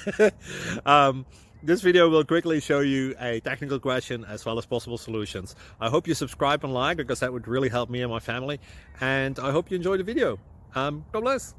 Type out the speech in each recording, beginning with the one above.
This video will quickly show you a technical question as well as possible solutions. I hope you subscribe and like, because that would really help me and my family. And I hope you enjoy the video. God bless.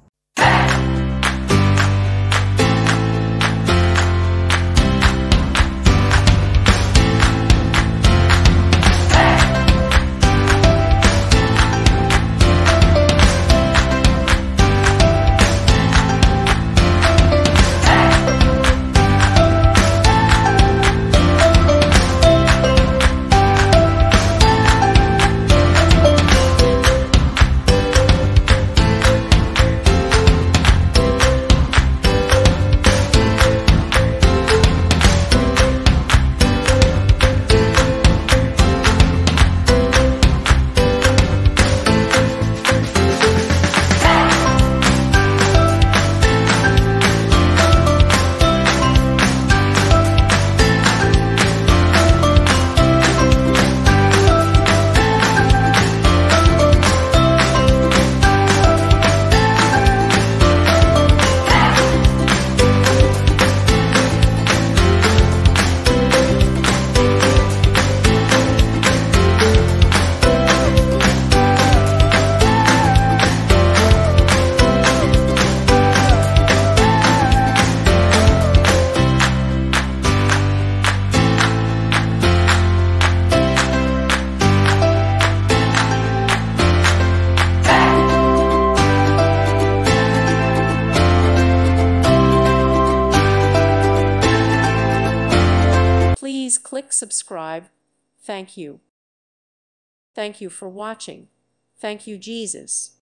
Please click subscribe. Thank you. Thank you for watching. Thank you, Jesus.